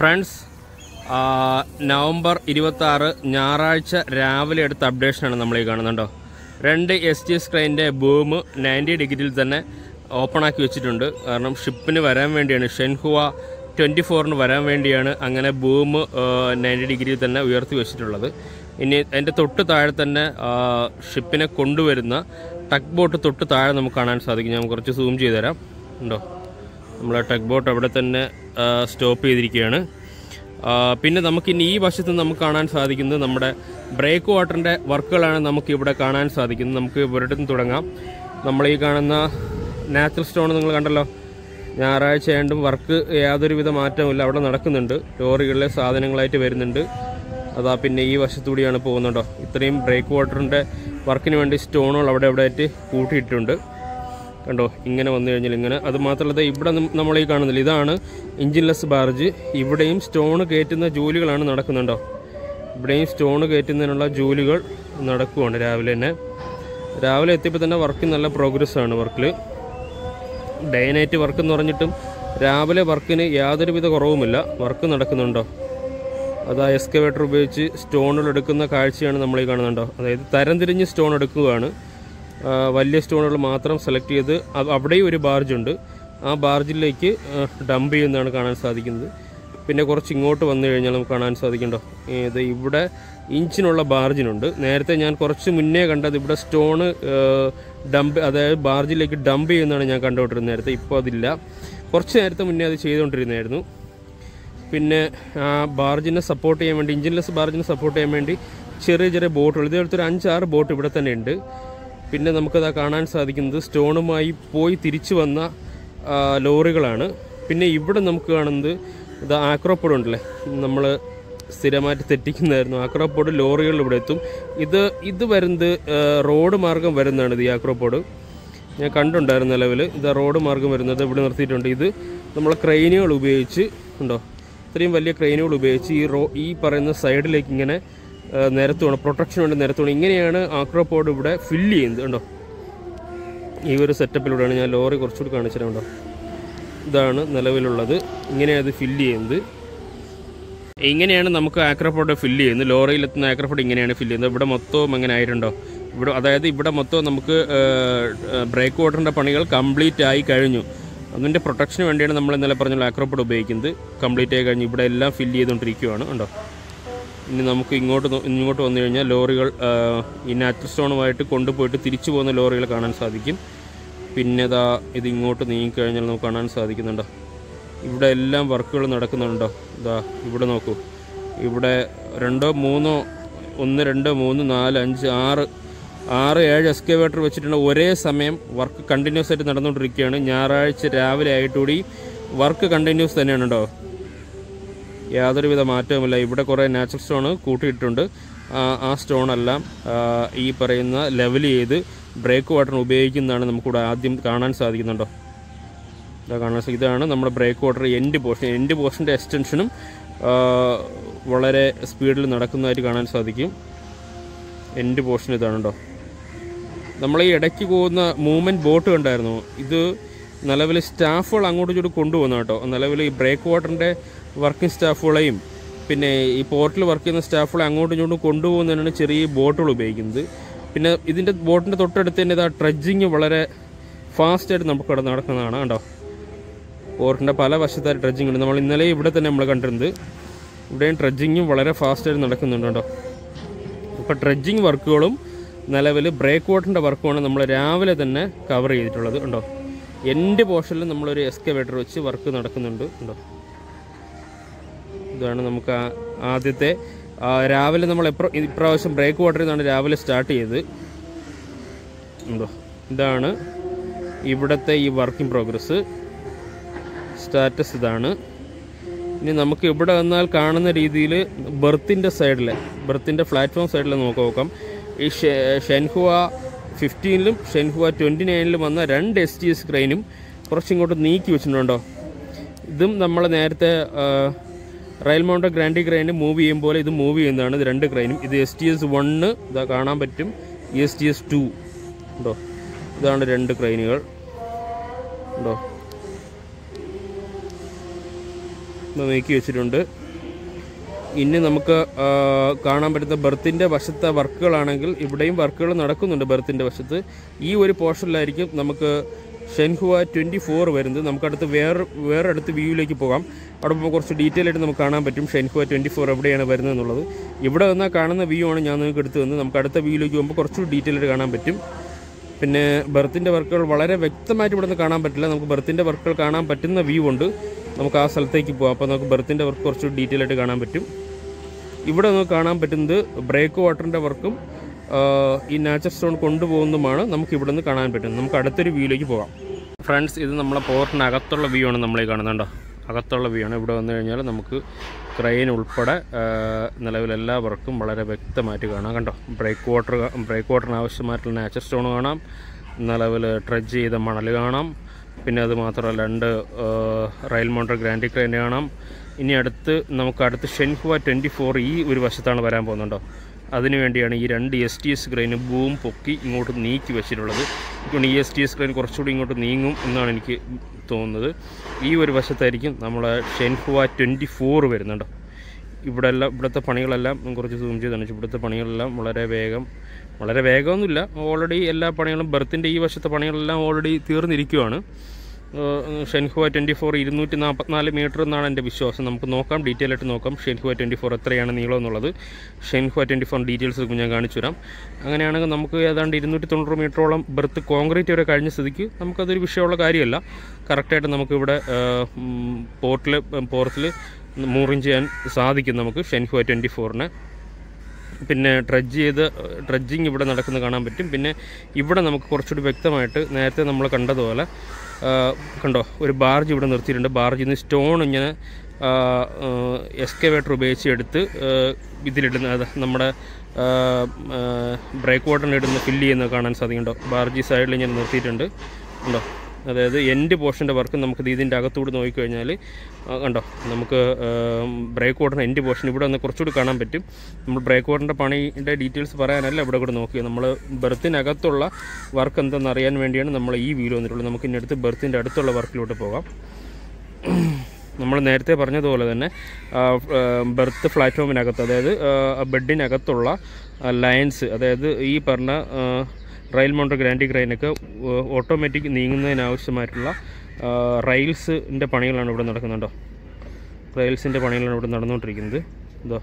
Friends, November 26 ഞായറാഴ്ച രാവിലെ എടുത്ത അപ്ഡേഷനാണ് നമ്മളീ കാണുന്നുണ്ടോ. 2 STS ക്രെയിൻ്റെ ബൂം 90 ഡിഗ്രിയിൽ തന്നെ ഓപ്പൺ ആക്കി വെച്ചിട്ടുണ്ട്. കാരണം ഷിപ്പിന് വരാൻ വേണ്ടിയാണ്, ഷെൻഹുവ 24-ന് വരാൻ വേണ്ടിയാണ് അങ്ങനെ ബൂം 90 ഡിഗ്രിയിൽ തന്നെ ഉയർത്തി വെച്ചിട്ടുള്ളത്. ഇനി അതിൻ്റെ തൊട്ട് താഴെ തന്നെ ഷിപ്പിനെ കൊണ്ടുവരുന്ന ടഗ് ബോട്ട് തൊട്ട് താഴെ നമുക്ക് കാണാൻ സാധിക്കും. ഞാൻ കുറച്ച് സൂം ചെയ്ത് തരാം. ഉണ്ടോ, നമ്മളെ ടഗ് ബോട്ട് അവിടെ തന്നെ സ്റ്റോപ്പ് ചെയ്തിരിക്കുകയാണ്. പിന്നെ നമുക്കിനി ഈ വശത്ത് നമുക്ക് കാണാൻ സാധിക്കുന്നത് നമ്മുടെ ബ്രേക്ക് വാട്ടറിൻ്റെ വർക്കുകളാണ് നമുക്കിവിടെ കാണാൻ സാധിക്കുന്നത്. നമുക്ക് ഇവരുടെ നിന്ന് തുടങ്ങാം. നമ്മളീ കാണുന്ന നാച്ചുറൽ സ്റ്റോൺ നിങ്ങൾ കണ്ടല്ലോ, ഞായറാഴ്ച ആയതുകൊണ്ടും വർക്ക് യാതൊരുവിധ മാറ്റമില്ല, അവിടെ നടക്കുന്നുണ്ട്. ലോറികളിലെ സാധനങ്ങളായിട്ട് വരുന്നുണ്ട്. അതാ പിന്നെ ഈ വശത്തുകൂടിയാണ് പോകുന്നുണ്ടോ. ഇത്രയും ബ്രേക്ക് വാട്ടറിൻ്റെ വർക്കിന് വേണ്ടി സ്റ്റോണുകൾ അവിടെ ആയിട്ട് കൂട്ടിയിട്ടുണ്ട്. കണ്ടോ, ഇങ്ങനെ വന്നു കഴിഞ്ഞാൽ ഇങ്ങനെ. അത് മാത്രമല്ല, ഇവിടെ നമ്മളീ കാണുന്നില്ല, ഇതാണ് എഞ്ചിൻലെസ് ബാർജ്. ഇവിടെയും സ്റ്റോൺ കയറ്റുന്ന ജോലികളാണ് നടക്കുന്നുണ്ടോ. ഇവിടെയും സ്റ്റോൺ കയറ്റുന്നതിനുള്ള ജോലികൾ നടക്കുവാണ് രാവിലെ തന്നെ. രാവിലെ എത്തിയപ്പോൾ തന്നെ വർക്ക് നല്ല പ്രോഗ്രസ്സാണ്. വർക്കിൽ ഡേ നൈറ്റ് വർക്ക് എന്ന് പറഞ്ഞിട്ടും രാവിലെ വർക്കിന് യാതൊരുവിധ കുറവുമില്ല, വർക്ക് നടക്കുന്നുണ്ടോ. അതാ എക്സ്കവേറ്റർ ഉപയോഗിച്ച് സ്റ്റോണുകൾ എടുക്കുന്ന കാഴ്ചയാണ് നമ്മളീ കാണുന്നുണ്ടോ. അതായത് തരംതിരിഞ്ഞ് സ്റ്റോൺ എടുക്കുകയാണ്. വലിയ സ്റ്റോണുകൾ മാത്രം സെലക്ട് ചെയ്ത് അവിടെയും ഒരു ബാർജുണ്ട്, ആ ബാർജിലേക്ക് ഡംപ് ചെയ്യുന്നതാണ് കാണാൻ സാധിക്കുന്നത്. പിന്നെ കുറച്ച് ഇങ്ങോട്ട് വന്നു കഴിഞ്ഞാൽ നമുക്ക് കാണാൻ സാധിക്കുന്നുണ്ടോ, ഇത് ഇവിടെ ഇഞ്ചിനുള്ള ബാർജിനുണ്ട്. നേരത്തെ ഞാൻ കുറച്ച് മുന്നേ കണ്ടത് ഇവിടെ സ്റ്റോണ് ഡംപ്, അതായത് ബാർജിലേക്ക് ഡംപ് ചെയ്യുന്നതാണ് ഞാൻ കണ്ടുകൊണ്ടിരുന്നത് നേരത്തെ. ഇപ്പോൾ അതില്ല, കുറച്ച് നേരത്തെ മുന്നേ അത് ചെയ്തുകൊണ്ടിരുന്നതായിരുന്നു. പിന്നെ ബാർജിനെ സപ്പോർട്ട് ചെയ്യാൻ വേണ്ടി, എഞ്ചിൻലെസ് ബാർജിനെ സപ്പോർട്ട് ചെയ്യാൻ വേണ്ടി ചെറിയ ചെറിയ ബോട്ടുകൾ, ഇതേപോലത്തെ 5-6 ബോട്ട് ഇവിടെ തന്നെ ഉണ്ട്. പിന്നെ നമുക്കത് കാണാൻ സാധിക്കുന്നത് സ്റ്റോണുമായി പോയി തിരിച്ചു വന്ന ലോറികളാണ്. പിന്നെ ഇവിടെ നമുക്ക് കാണുന്നത് ഇത് ആക്രോപോഡ് ഉണ്ടല്ലേ, നമ്മൾ സ്ഥിരമായിട്ട് തെറ്റിക്കുന്നതായിരുന്നു. ആക്രോപോഡ് ലോറികൾ ഇവിടെ എത്തും. ഇത് വരുന്നത് റോഡ് മാർഗം വരുന്നതാണ്. ഇത് ഈ ആക്രോപോഡ് ഞാൻ കണ്ടുണ്ടായിരുന്നു നിലവിൽ. ഇത് റോഡ് മാർഗം വരുന്നത് ഇവിടെ നിർത്തിയിട്ടുണ്ട്. ഇത് നമ്മൾ ക്രെയിനുകൾ ഉപയോഗിച്ച് ഉണ്ടോ, ഇത്രയും വലിയ ക്രെയിനുകൾ ഉപയോഗിച്ച് ഈ പറയുന്ന സൈഡിലേക്ക് ഇങ്ങനെ നിരത്തുവാണ്, പ്രൊട്ടക്ഷന് വേണ്ടി നിരത്തുവാണ്. ഇങ്ങനെയാണ് ആക്രോപോഡ് ഇവിടെ ഫില്ല് ചെയ്യുന്നത്. ഉണ്ടോ, ഈ ഒരു സെറ്റപ്പിലൂടെയാണ്. ഞാൻ ലോറി കുറച്ചുകൂടി കാണിച്ചിട്ടുണ്ടോ. ഇതാണ് നിലവിലുള്ളത്, ഇങ്ങനെയാണ് ഇത് ഫില്ല് ചെയ്യുന്നത്. ഇങ്ങനെയാണ് നമുക്ക് ആക്രോപോഡ് ഫില്ല് ചെയ്യുന്നത്. ലോറിയിലെത്തുന്ന ആക്രോപോഡ് ഇങ്ങനെയാണ് ഫില്ല് ചെയ്യുന്നത്. ഇവിടെ മൊത്തവും അങ്ങനെ ആയിട്ടുണ്ടോ. അതായത് ഇവിടെ മൊത്തം നമുക്ക് ബ്രേക്ക് വാട്ടറിൻ്റെ പണികൾ കംപ്ലീറ്റ് ആയി കഴിഞ്ഞു. അതിൻ്റെ പ്രൊട്ടക്ഷന് വേണ്ടിയാണ് നമ്മൾ ഇന്നലെ പറഞ്ഞ ആക്രോപോഡ് ഉപയോഗിക്കുന്നത്. കംപ്ലീറ്റ് ആയി കഴിഞ്ഞ് ഇവിടെ എല്ലാം ഫില്ല് ചെയ്തുകൊണ്ടിരിക്കുകയാണ്. ഉണ്ടോ, ഇനി നമുക്ക് ഇങ്ങോട്ട് വന്നു കഴിഞ്ഞാൽ ലോറികൾ ഈ നാച്ചുറൽ സ്റ്റോണുമായിട്ട് കൊണ്ടുപോയിട്ട് തിരിച്ചു പോകുന്ന ലോറികൾ കാണാൻ സാധിക്കും. പിന്നെ ഇത് ഇങ്ങോട്ട് നീങ്ങിക്കഴിഞ്ഞാൽ നമുക്ക് കാണാൻ സാധിക്കുന്നുണ്ടോ, ഇവിടെ എല്ലാം വർക്കുകൾ നടക്കുന്നുണ്ടോ. ഇവിടെ നോക്കൂ, ഇവിടെ 1, 2, 3, 4, 5, 6, 7 എക്സ്കവേറ്റർ വെച്ചിട്ടുണ്ട്. ഒരേ സമയം വർക്ക് കണ്ടിന്യൂസ് ആയിട്ട് നടന്നുകൊണ്ടിരിക്കുകയാണ്. ഞായറാഴ്ച രാവിലെ ആയിട്ടുകൂടി വർക്ക് കണ്ടിന്യൂസ് തന്നെയാണ് കേട്ടോ, യാതൊരുവിധ മാറ്റവുമില്ല. ഇവിടെ കുറേ നാച്ചുറൽ സ്റ്റോൺ കൂട്ടിയിട്ടുണ്ട്. ആ സ്റ്റോണെല്ലാം ഈ പറയുന്ന ലെവൽ ചെയ്ത് ബ്രേക്ക് വാട്ടറിന് ഉപയോഗിക്കുന്നതാണ് നമുക്കിവിടെ ആദ്യം കാണാൻ സാധിക്കുന്നുണ്ടോ. ഇതാണ് നമ്മുടെ ബ്രേക്ക് വാട്ടർ എൻഡ് പോർഷൻ്റെ എക്സ്റ്റൻഷനും വളരെ സ്പീഡിൽ നടക്കുന്നതായിട്ട് കാണാൻ സാധിക്കും. എൻഡ് പോർഷൻ ഇതാണുണ്ടോ. നമ്മൾ ഈ ഇടയ്ക്ക് പോകുന്ന മൂവ്മെൻറ്റ് ബോട്ട് കണ്ടായിരുന്നു. ഇത് നിലവിൽ സ്റ്റാഫുകൾ അങ്ങോട്ടും ഇങ്ങോട്ടും കൊണ്ടുപോകുന്ന കേട്ടോ. നിലവിൽ ഈ ബ്രേക്ക് വാട്ടറിൻ്റെ വർക്കിംഗ് സ്റ്റാഫുകളെയും പിന്നെ ഈ പോർട്ടിൽ വർക്ക് ചെയ്യുന്ന സ്റ്റാഫുകളെ അങ്ങോട്ടും ഇങ്ങോട്ടും കൊണ്ടുപോകുന്നതിനാണ് ചെറിയ ബോട്ടുകൾ ഉപയോഗിക്കുന്നത്. പിന്നെ ഇതിൻ്റെ ബോട്ടിൻ്റെ തൊട്ടടുത്ത് തന്നെ ട്രഡ്ജിങ് വളരെ ഫാസ്റ്റായിട്ട് നമുക്ക് ഇവിടെ നടക്കുന്നതാണ് കേട്ടോ. പോർട്ടിൻ്റെ പല വശത്തായിട്ട് ട്രഡ്ജിങ് ഉണ്ട്. നമ്മൾ ഇന്നലെ ഇവിടെ തന്നെ നമ്മൾ കണ്ടിരുന്നത്. ഇവിടെയും ട്രഡ്ജിങ്ങും വളരെ ഫാസ്റ്റായിട്ട് നടക്കുന്നുണ്ട് കേട്ടോ. അപ്പോൾ ട്രഡ്ജിങ് വർക്കുകളും നിലവിൽ ബ്രേക്ക് വാട്ടറിൻ്റെ വർക്കുമാണ് നമ്മൾ രാവിലെ തന്നെ കവർ ചെയ്തിട്ടുള്ളത് ഉണ്ടോ. എൻഡ് പോർഷനിൽ നമ്മളൊരു എക്സ്കവേറ്റർ വെച്ച് വർക്ക് നടക്കുന്നുണ്ട് ഉണ്ടോ. ഇതാണ് നമുക്ക് ആദ്യത്തെ രാവിലെ നമ്മൾ ഇപ്രാവശ്യം ബ്രേക്ക് വാട്ടറിൽ നിന്നാണ് രാവിലെ സ്റ്റാർട്ട് ചെയ്തത് ഉണ്ടോ. ഇതാണ് ഇവിടുത്തെ ഈ വർക്കിംഗ് പ്രോഗ്രസ് സ്റ്റാറ്റസ്. ഇതാണ്. ഇനി നമുക്ക് ഇവിടെ വന്നാൽ കാണുന്ന രീതിയിൽ ബെർത്തിൻ്റെ പ്ലാറ്റ്ഫോം സൈഡിൽ നമുക്ക് നോക്കാം. ഈ ഷെൻഹുവ 15-ലും ഷെൻഹുവ 29-ലും വന്ന 2 STS ക്രെയിനും കുറച്ചിങ്ങോട്ട് നീക്കി വെച്ചിട്ടുണ്ടോ. ഇതും നമ്മൾ നേരത്തെ റയൽ മൗണ്ടൻ ഗ്രാൻഡി ക്രെയിന് മൂവ് ചെയ്യും പോലെ ഇത് മൂവ് ചെയ്യുന്നതാണ്. ഇത് 2 ക്രെയിനും. ഇത് STS 1 ഇതാ കാണാൻ പറ്റും, STS 2 ഉണ്ടോ. ഇതാണ് 2 ക്രെയിനുകൾ ഉണ്ടോ. നീക്കി വെച്ചിട്ടുണ്ട്. ഇനി നമുക്ക് കാണാൻ പറ്റുന്ന ബെർത്തിൻ്റെ വശത്തെ വർക്കുകളാണെങ്കിൽ ഇവിടെയും വർക്കുകൾ നടക്കുന്നുണ്ട്. ബെർത്തിൻ്റെ വശത്ത് ഈ ഒരു പോർഷനിലായിരിക്കും നമുക്ക് ഷെൻഹുവ 24 വരുന്നത്. നമുക്കടുത്ത് വേറെ അടുത്ത് വ്യൂവിലേക്ക് പോകാം. അവിടെ ഇപ്പോൾ കുറച്ച് ഡീറ്റെയിൽ ആയിട്ട് നമുക്ക് കാണാൻ പറ്റും ഷെൻഹുവ 24 എവിടെയാണ് വരുന്നത് എന്നുള്ളത്. ഇവിടെ വന്നാൽ കാണുന്ന വ്യൂ ആണ് ഞാൻ നിങ്ങൾക്ക് എടുത്ത് തന്നത്. നമുക്ക് അടുത്ത വ്യൂവിലേക്ക് പോകുമ്പോൾ കുറച്ചുകൂടി ഡീറ്റെയിൽ ആയിട്ട് കാണാൻ പറ്റും. പിന്നെ ബെർത്തിൻ്റെ വർക്കുകൾ വളരെ വ്യക്തമായിട്ട് ഇവിടെ നിന്ന് കാണാൻ പറ്റില്ല. നമുക്ക് ബെർത്തിൻ്റെ വർക്കുകൾ കാണാൻ പറ്റുന്ന വ്യൂ ഉണ്ട്. നമുക്ക് ആ സ്ഥലത്തേക്ക് പോകാം. അപ്പോൾ നമുക്ക് ബെർത്തിൻ്റെ വർക്ക് കുറച്ചുകൂടി ഡീറ്റെയിൽ ആയിട്ട് കാണാൻ പറ്റും. ഇവിടെ നമുക്ക് കാണാൻ പറ്റുന്നത് ബ്രേക്ക് വാട്ടറിൻ്റെ വർക്കും ഈ നാച്ചുറൽ സ്റ്റോൺ കൊണ്ടുപോകുന്നതുമാണ് നമുക്ക് ഇവിടെ നിന്ന് കാണാൻ പറ്റുന്നത്. നമുക്ക് അടുത്തൊരു വ്യൂയിലേക്ക് പോകാം. ഫ്രണ്ട്സ്, ഇത് നമ്മളെ പോർട്ടിനകത്തുള്ള വ്യൂ ആണ് നമ്മളീ കാണുന്നുണ്ടോ. അകത്തുള്ള വ്യൂ ആണ്. ഇവിടെ വന്നു കഴിഞ്ഞാൽ നമുക്ക് ക്രെയിൻ ഉൾപ്പെടെ നിലവിലെല്ലാ വർക്കും വളരെ വ്യക്തമായിട്ട് കാണാം. കണ്ടോ, ബ്രേക്ക് വാട്ടറിന് ആവശ്യമായിട്ടുള്ള നാച്ചുറൽ സ്റ്റോൺ കാണാം. നിലവിൽ ട്രെഡ്ജ് ചെയ്ത മണൽ കാണാം. പിന്നെ അത് മാത്രമല്ല 2 റെയിൽ മൗണ്ടർ ഗ്രാൻഡി ക്രെയിൻ കാണാം. ഇനി നമുക്ക് ഷെൻഹുവ 24 ഈ ഒരു വശത്താണ് വരാൻ പോകുന്നുണ്ടോ. അതിനുവേണ്ടിയാണ് ഈ 2 STS ക്രെയിന് ബൂം പൊക്കി ഇങ്ങോട്ട് നീക്കി വെച്ചിട്ടുള്ളത്. ഇപ്പോൾ ഈ STS ക്രെയിൻ കുറച്ചുകൂടി ഇങ്ങോട്ട് നീങ്ങും എന്നാണ് എനിക്ക് തോന്നുന്നത്. ഈ ഒരു വശത്തായിരിക്കും നമ്മളെ ഷെൻഹുവ 24 വരുന്നുണ്ടോ. ഇവിടുത്തെ പണികളെല്ലാം കുറച്ച് സൂം ചെയ്ത് കാണിച്ചു. ഇവിടുത്തെ പണികളെല്ലാം വളരെ വേഗമൊന്നുമില്ല. ഓൾറെഡി എല്ലാ പണികളും ബെർത്തിൻ്റെ ഈ വശത്തെ പണികളെല്ലാം ഓൾറെഡി തീർന്നിരിക്കുകയാണ്. ഷെൻഹുവ 24 244 മീറ്റർ എന്നാണ് എൻ്റെ വിശ്വാസം. നമുക്ക് നോക്കാം, ഡീറ്റെയിൽ ആയിട്ട് നോക്കാം ഷെൻഹുവ 24 എത്രയാണ് നീളം എന്നുള്ളത്. ഷെൻഹുവ 24 ഡീറ്റെയിൽസ് ഞാൻ കാണിച്ചു തരാം. അങ്ങനെയാണെങ്കിൽ നമുക്ക് ഏതാണ്ട് 290 മീറ്ററോളം ബെർത്ത് കോൺക്രീറ്റ് വരെ കഴിഞ്ഞ സ്ഥിതിക്ക് നമുക്കതൊരു വിഷയമുള്ള കാര്യമല്ല. കറക്റ്റായിട്ട് നമുക്കിവിടെ പോർട്ടിൽ മൂറിങ് ചെയ്യാൻ സാധിക്കും നമുക്ക് ഷെൻഹുവ 24-നെ. പിന്നെ ട്രെഡ്ജിങ് ഇവിടെ നടക്കുന്നത് കാണാൻ പറ്റും. പിന്നെ ഇവിടെ നമുക്ക് കുറച്ചുകൂടി വ്യക്തമായിട്ട് നേരത്തെ നമ്മൾ കണ്ടതുപോലെ കണ്ടോ, ഒരു ബാർജ് ഇവിടെ നിർത്തിയിട്ടുണ്ട്. ബാർജിൽ നിന്ന് സ്റ്റോൺ ഇങ്ങനെ എക്സ്കവേറ്റർ ഉപയോഗിച്ച് എടുത്ത് ഇതിലിടുന്ന നമ്മുടെ ബ്രേക്ക് വാട്ടറിനിടുന്ന ഫില്ല് ചെയ്യുന്നത് കാണാൻ സാധിക്കുന്നുണ്ടോ. ബാർജി സൈഡിൽ ഇങ്ങനെ നിർത്തിയിട്ടുണ്ട് കണ്ടോ. അതായത് എൻഡ് പോർഷൻ്റെ വർക്ക് നമുക്ക് ഇതിൻ്റെ അകത്തൂടെ നോക്കിക്കഴിഞ്ഞാൽ കണ്ടോ, നമുക്ക് ബ്രേക്ക് വാട്ടറിൻ്റെ എൻഡ് പോർഷൻ ഇവിടെ ഒന്ന് കുറച്ചുകൂടി കാണാൻ പറ്റും. നമ്മൾ ബ്രേക്ക് വാട്ടറിൻ്റെ പണിയുടെ ഡീറ്റെയിൽസ് പറയാനല്ല ഇവിടെ കൂടെ നോക്കിയത്. നമ്മൾ ബെർത്തിനകത്തുള്ള വർക്ക് എന്തെന്ന് അറിയാൻ വേണ്ടിയാണ് നമ്മൾ ഈ വ്യൂവിൽ വന്നിട്ടുള്ളത്. നമുക്ക് ഇനി അടുത്ത് ബെർത്തിൻ്റെ അടുത്തുള്ള വർക്കിലോട്ട് പോകാം. നമ്മൾ നേരത്തെ പറഞ്ഞതുപോലെ തന്നെ ബെർത്ത് പ്ലാറ്റ്ഫോമിനകത്ത്, അതായത് ബെഡിനകത്തുള്ള ലൈൻസ്, അതായത് ഈ പറഞ്ഞ റെയിൽ മൗണ്ടർ ഗ്രാൻഡി ക്രെയിനൊക്കെ ഓട്ടോമാറ്റിക് നീങ്ങുന്നതിനാവശ്യമായിട്ടുള്ള റെയിൽസിൻ്റെ പണികളാണ് ഇവിടെ നടക്കുന്നുണ്ടോ. റെയിൽസിൻ്റെ പണികളാണ് ഇവിടെ നടന്നുകൊണ്ടിരിക്കുന്നത്. ഇതോ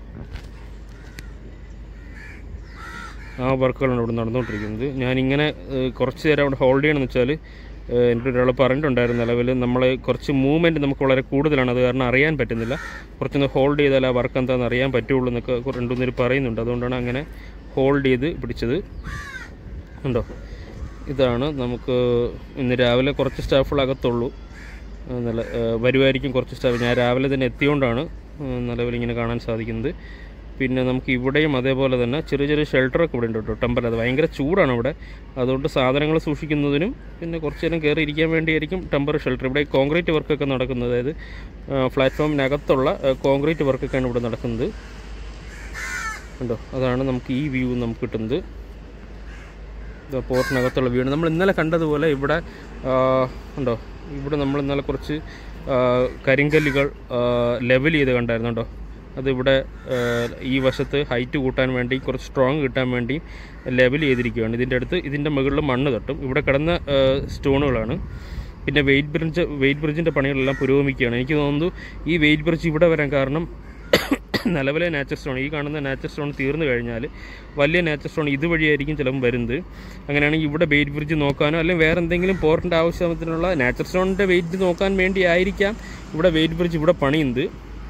ആ വർക്കുകളാണ് ഇവിടെ നടന്നുകൊണ്ടിരിക്കുന്നത്. ഞാനിങ്ങനെ കുറച്ച് നേരം അവിടെ ഹോൾഡ് ചെയ്യണമെന്ന് വെച്ചാൽ എൻ്റെ ഒരാൾ പറഞ്ഞിട്ടുണ്ടായിരുന്നു, നിലവിൽ നമ്മൾ കുറച്ച് മൂവ്മെൻറ്റ് നമുക്ക് വളരെ കൂടുതലാണ്, അത് കാരണം അറിയാൻ പറ്റുന്നില്ല. കുറച്ചൊന്ന് ഹോൾഡ് ചെയ്താൽ ആ വർക്ക് എന്താണെന്ന് അറിയാൻ പറ്റുള്ളൂ എന്നൊക്കെ 2-3 പേര് പറയുന്നുണ്ട്. അതുകൊണ്ടാണ് അങ്ങനെ ഹോൾഡ് ചെയ്ത് പിടിച്ചത്. ഉണ്ടോ, ഇതാണ് നമുക്ക് ഇന്ന് രാവിലെ കുറച്ച് സ്റ്റാഫുകളകത്തുള്ളൂ. വരുമായിരിക്കും കുറച്ച് സ്റ്റാഫ്. ഞാൻ രാവിലെ തന്നെ എത്തിയോണ്ടാണ് നിലവിലിങ്ങനെ കാണാൻ സാധിക്കുന്നത്. പിന്നെ നമുക്ക് ഇവിടെയും അതേപോലെ തന്നെ ചെറിയ ഷെൽട്ടറൊക്കെ ഇവിടെ ഉണ്ട് കേട്ടോ. ടെമ്പർ, അത് ഭയങ്കര ചൂടാണ് ഇവിടെ. അതുകൊണ്ട് സാധനങ്ങൾ സൂക്ഷിക്കുന്നതിനും പിന്നെ കുറച്ച് നേരം കയറി ഇരിക്കാൻ വേണ്ടിയായിരിക്കും ടെമ്പർ ഷെൽട്ടർ. ഇവിടെ കോൺക്രീറ്റ് വർക്കൊക്കെ നടക്കുന്നത്, അതായത് പ്ലാറ്റ്ഫോമിനകത്തുള്ള കോൺക്രീറ്റ് വർക്കൊക്കെയാണ് ഇവിടെ നടക്കുന്നത്. ഉണ്ടോ, അതാണ് നമുക്ക് ഈ വ്യൂ നമുക്ക് കിട്ടുന്നത്. പോർട്ടിനകത്തുള്ള വ്യൂ ആണ്. നമ്മൾ ഇന്നലെ കണ്ടതുപോലെ ഇവിടെ ഉണ്ടോ, ഇവിടെ നമ്മൾ ഇന്നലെ കുറച്ച് കരിങ്കല്ലുകൾ ലെവൽ ചെയ്ത് കണ്ടായിരുന്നു കേട്ടോ. അതിവിടെ ഈ വശത്ത് ഹൈറ്റ് കൂട്ടാൻ വേണ്ടി, കുറച്ച് സ്ട്രോങ് കിട്ടാൻ വേണ്ടി ലെവൽ ചെയ്തിരിക്കുകയാണ്. ഇതിൻ്റെ മുകളിൽ മണ്ണ് തട്ടും. ഇവിടെ കിടന്ന സ്റ്റോണുകളാണ്. പിന്നെ വെയിറ്റ് ബ്രിഡ്ജിൻ്റെ പണികളെല്ലാം പുരോഗമിക്കുകയാണ്. എനിക്ക് തോന്നുന്നു ഈ വെയിറ്റ് ബ്രിഡ്ജ് ഇവിടെ വരാൻ കാരണം നിലവിലെ നാച്ചുറൽ സ്റ്റോൺ, ഈ കാണുന്ന നാച്ചുറൽ സ്റ്റോൺ തീർന്നു കഴിഞ്ഞാൽ വലിയ നാച്ചുറൽ സ്റ്റോൺ ഇതുവഴിയായിരിക്കും ചിലപ്പോൾ വരുന്നത്. അങ്ങനെയാണെങ്കിൽ ഇവിടെ വെയിറ്റ് ബ്രിഡ്ജ് നോക്കാനോ അല്ലെങ്കിൽ വേറെ എന്തെങ്കിലും പോർട്ടിൻ്റെ ആവശ്യത്തിനുള്ള നാച്ചുറൽ സ്റ്റോണിൻ്റെ വെയിറ്റ് നോക്കാൻ വേണ്ടി ആയിരിക്കാം ഇവിടെ വെയിറ്റ് ബ്രിഡ്ജ് ഇവിടെ പണിയുന്നത്.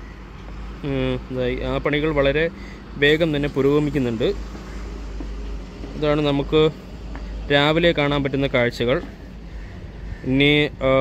ആ പണികൾ വളരെ വേഗം തന്നെ പുരോഗമിക്കുന്നുണ്ട്. ഇതാണ് നമുക്ക് രാവിലെ കാണാൻ പറ്റുന്ന കാഴ്ചകൾ. ഇനി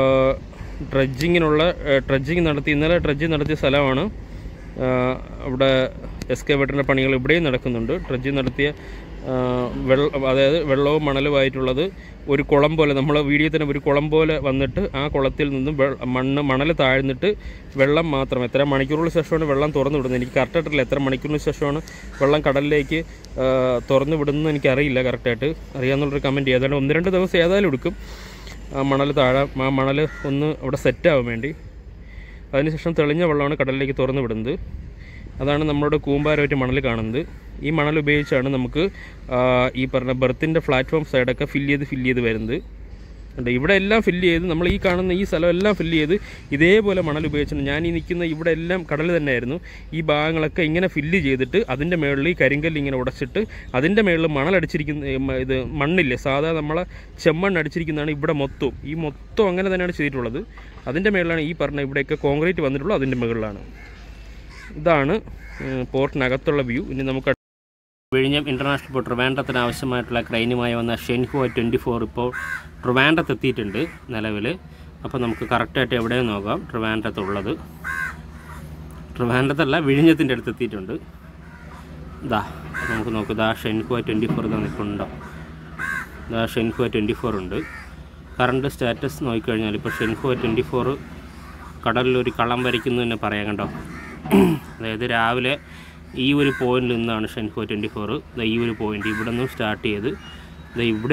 ഇന്നലെ ഡ്രഡ്ജിങ് നടത്തിയ സ്ഥലമാണ്. അവിടെ എക്സ്കവേറ്ററിൻ്റെ പണികൾ ഇവിടെയും നടക്കുന്നുണ്ട്. ഡ്രഡ്ജിങ് നടത്തിയ അതായത് വെള്ളവും മണലുമായിട്ടുള്ളത് ഒരു കുളം പോലെ, നമ്മളെ വീഡിയോ തന്നെ ഒരു കുളം പോലെ വന്നിട്ട് ആ കുളത്തിൽ നിന്നും മണൽ താഴ്ന്നിട്ട് വെള്ളം മാത്രം, എത്ര മണിക്കൂറുകൾ ശേഷമാണ് വെള്ളം തുറന്നു വിടുന്നത് എനിക്ക് കറക്റ്റായിട്ടില്ല. എത്ര മണിക്കൂറിന് ശേഷമാണ് വെള്ളം കടലിലേക്ക് തുറന്നു വിടുന്നത് എനിക്കറിയില്ല. കറക്റ്റായിട്ട് അറിയാമെന്നുള്ളൊരു കമൻറ്റ് ചെയ്താൽ 1-2 ദിവസം ഏതായാലും എടുക്കും ആ മണൽ ഒന്ന് അവിടെ സെറ്റാവാൻ വേണ്ടി. അതിനുശേഷം തെളിഞ്ഞ വെള്ളമാണ് കടലിലേക്ക് തുറന്നു വിടുന്നത്. അതാണ് നമ്മുടെ കൂമ്പാരമായിട്ട് മണൽ കാണുന്നത്. ഈ മണൽ ഉപയോഗിച്ചാണ് നമുക്ക് ഈ പറഞ്ഞ ബെർത്തിൻ്റെ പ്ലാറ്റ്ഫോം സൈഡൊക്കെ ഫില്ല് ചെയ്ത് വരുന്നത്. ഉണ്ട് ഇവിടെ എല്ലാം ഫില്ല് ചെയ്ത് നമ്മൾ ഈ കാണുന്ന ഈ സ്ഥലം എല്ലാം ഫില്ല് ചെയ്ത് ഇതേപോലെ മണൽ ഉപയോഗിച്ചിട്ടുണ്ട്. ഞാൻ ഈ നിൽക്കുന്ന ഇവിടെ എല്ലാം കടൽ തന്നെയായിരുന്നു. ഈ ഭാഗങ്ങളൊക്കെ ഇങ്ങനെ ഫില്ല് ചെയ്തിട്ട് അതിൻ്റെ മുകളിൽ ഈ കരിങ്കല്ല് ഇങ്ങനെ ഉടച്ചിട്ട് അതിൻ്റെ മുകളിൽ മണലടിച്ചിരിക്കുന്ന ഇത് മണ്ണില്ലേ, സാധാ നമ്മളെ ചെമ്മണ്ണ് അടിച്ചിരിക്കുന്നതാണ് ഇവിടെ മൊത്തം. ഈ മൊത്തം അങ്ങനെ തന്നെയാണ് ചെയ്തിട്ടുള്ളത്. അതിൻ്റെ മുകളിലാണ് ഈ പറഞ്ഞ ഇവിടെയൊക്കെ കോൺക്രീറ്റ് വന്നിട്ടുള്ളത്, അതിൻ്റെ മുകളിലാണ്. ഇതാണ് പോർട്ടിനകത്തുള്ള വ്യൂ. ഇനി നമുക്ക് വിഴിഞ്ഞം ഇൻ്റർനാഷണൽ പോർട്ട് ട്രിവാൻഡ്രത്തിന് ആവശ്യമായിട്ടുള്ള ക്രെയിനുമായി വന്ന ഷെൻഹുവ 24 ഇപ്പോൾ ട്രിവാൻഡ്രത്ത് എത്തിയിട്ടുണ്ട് നിലവിൽ. അപ്പോൾ നമുക്ക് കറക്റ്റായിട്ട് എവിടെയെന്ന് നോക്കാം. ട്രിവാൻഡ്രത്തല്ല, വിഴിഞ്ഞത്തിൻ്റെ അടുത്ത് എത്തിയിട്ടുണ്ട്. ഇതാ നമുക്ക് നോക്കാം. ഇതാ ഷെൻഹുവ 24 ഇതാ നിൽക്കുന്നുണ്ടോ. ഇതാ ഷെൻഹുവ 24 ഉണ്ട്. കറണ്ട് സ്റ്റാറ്റസ് നോക്കിക്കഴിഞ്ഞാൽ ഇപ്പോൾ ഷെൻഹുവ 24 കടലിലൊരു കളം വരയ്ക്കുന്നു തന്നെ പറയാം. കണ്ടോ, അതായത് രാവിലെ ഈ ഒരു പോയിന്റിൽ നിന്നാണ് ഷെൻഹുവ 24 ഈ ഒരു പോയിന്റ് ഇവിടെ നിന്ന് സ്റ്റാർട്ട് ചെയ്ത് ഇവിടെ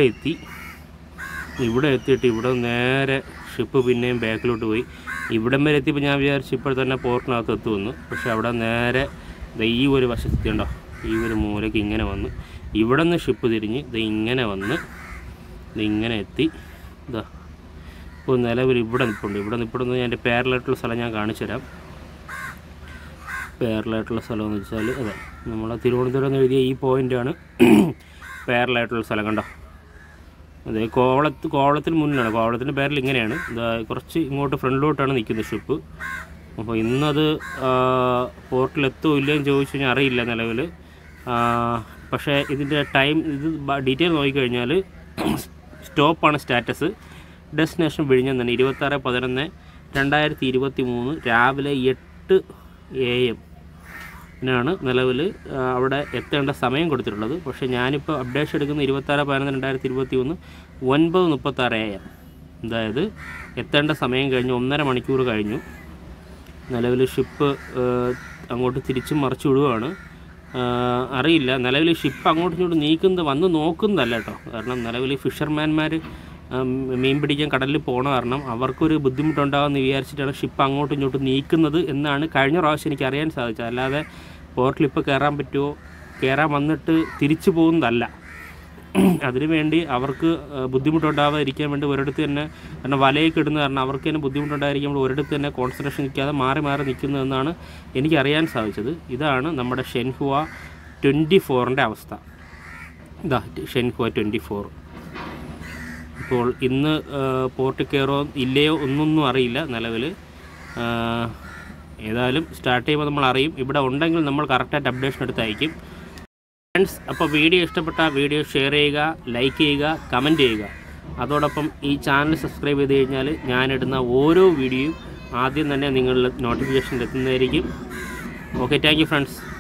എത്തിയിട്ട് ഇവിടെ നേരെ ഷിപ്പ് പിന്നെയും ബാക്കിലോട്ട് പോയി. ഇവിടം വരെ എത്തിയപ്പോൾ ഞാൻ വിചാരിച്ചു ഇപ്പോൾ തന്നെ പോർട്ടിനകത്ത് എത്തുമെന്ന്. പക്ഷെ അവിടെ നേരെ ഈ ഒരു വശത്തെത്തിയുണ്ടോ, ഈ ഒരു മൂലയ്ക്ക് ഇങ്ങനെ വന്ന് ഇവിടെ നിന്ന് ഷിപ്പ് തിരിഞ്ഞ് ഇങ്ങനെ വന്ന് ഇങ്ങനെ എത്തി. ഇപ്പോൾ നിലവിൽ ഇവിടെ നിൽപ്പുണ്ട്. ഞാൻ എൻ്റെ പാരലായിട്ടുള്ള സ്ഥലം ഞാൻ കാണിച്ചു തരാം. പാരലായിട്ടുള്ള സ്ഥലമെന്ന് വെച്ചാൽ അതെ, നമ്മളെ തിരുവനന്തപുരം എന്ന് എഴുതിയ ഈ പോയിൻ്റാണ് പാരലായിട്ടുള്ള സ്ഥലം. കണ്ടോ, അതെ കോവളത്തിന് മുന്നിലാണ്. കോവളത്തിൻ്റെ പാരൽ ഇങ്ങനെയാണ്. കുറച്ച് ഇങ്ങോട്ട് ഫ്രണ്ടിലോട്ടാണ് നിൽക്കുന്നത് ഷിപ്പ്. അപ്പോൾ ഇന്നത് പോർട്ടിലെത്തുമോ ഇല്ലയെന്ന് ചോദിച്ചു കഴിഞ്ഞാൽ അറിയില്ല നിലവിൽ. പക്ഷേ ഇതിൻ്റെ ടൈം ഡീറ്റെയിൽ നോക്കിക്കഴിഞ്ഞാൽ സ്റ്റോപ്പാണ് സ്റ്റാറ്റസ്. ഡെസ്റ്റിനേഷൻ വിഴിഞ്ഞം തന്നെ 26/11/2023 രാവിലെ 8 AM നിലവിൽ അവിടെ എത്തേണ്ട സമയം കൊടുത്തിട്ടുള്ളത്. പക്ഷേ ഞാനിപ്പോൾ അപ്ഡേഷൻ എടുക്കുന്ന 26/11/2023 9:36 AM. അതായത് എത്തേണ്ട സമയം കഴിഞ്ഞ് 1.5 മണിക്കൂർ കഴിഞ്ഞു. നിലവിൽ ഷിപ്പ് അങ്ങോട്ട് തിരിച്ചും മറിച്ചു വിടുകയാണ്. അറിയില്ല നിലവിൽ ഷിപ്പ് അങ്ങോട്ടും ഇങ്ങോട്ട് നീക്കുന്നത് വന്ന് നോക്കുന്നതല്ല കേട്ടോ. കാരണം നിലവിൽ ഫിഷർമാൻമാർ മീൻ പിടിക്കാൻ കടലിൽ പോകണ കാരണം അവർക്കൊരു ബുദ്ധിമുട്ടുണ്ടാകുമെന്ന് വിചാരിച്ചിട്ടാണ് ഷിപ്പ് അങ്ങോട്ടും ഇങ്ങോട്ടും നീക്കുന്നത് എന്നാണ് കഴിഞ്ഞ പ്രാവശ്യം എനിക്ക് അറിയാൻ സാധിച്ചത്. അല്ലാതെ പോർട്ടിൽ ഇപ്പോൾ കയറാൻ പറ്റുമോ, കയറാൻ വന്നിട്ട് തിരിച്ചു പോകുന്നതല്ല. അതിനുവേണ്ടി അവർക്ക് ബുദ്ധിമുട്ടുണ്ടാവാതിരിക്കാൻ വേണ്ടി ഒരിടത്ത് തന്നെ, കാരണം വലയൊക്കെ ഇടുന്ന കാരണം അവർക്ക് തന്നെ ബുദ്ധിമുട്ടുണ്ടായിരിക്കുമ്പോൾ ഒരിടത്ത് തന്നെ കോൺസെൻട്രേഷൻ നിൽക്കാതെ മാറി നിൽക്കുന്നതെന്നാണ് എനിക്കറിയാൻ സാധിച്ചത്. ഇതാണ് നമ്മുടെ ഷെൻഹുവ 24ൻ്റെ അവസ്ഥ. ഇതാ ഷെൻഹുവ 24. ഇപ്പോൾ ഇന്ന് പോർട്ടിൽ കയറോ ഇല്ലയോ ഒന്നൊന്നും അറിയില്ല നിലവിൽ. ഏതായാലും സ്റ്റാർട്ട് ചെയ്യുമ്പോൾ നമ്മൾ അറിയും. ഇവിടെ ഉണ്ടെങ്കിൽ നമ്മൾ കറക്റ്റായിട്ട് അപ്ഡേഷൻ എടുത്ത് അയക്കും. ഫ്രണ്ട്സ്, അപ്പോൾ വീഡിയോ ഇഷ്ടപ്പെട്ട വീഡിയോ ഷെയർ ചെയ്യുക, ലൈക്ക് ചെയ്യുക, കമൻറ്റ് ചെയ്യുക. അതോടൊപ്പം ഈ ചാനൽ സബ്സ്ക്രൈബ് ചെയ്ത് കഴിഞ്ഞാൽ ഞാനിടുന്ന ഓരോ വീഡിയോയും ആദ്യം തന്നെ നിങ്ങളുടെ നോട്ടിഫിക്കേഷൻ എത്തുന്നതായിരിക്കും. Okay, thank you friends.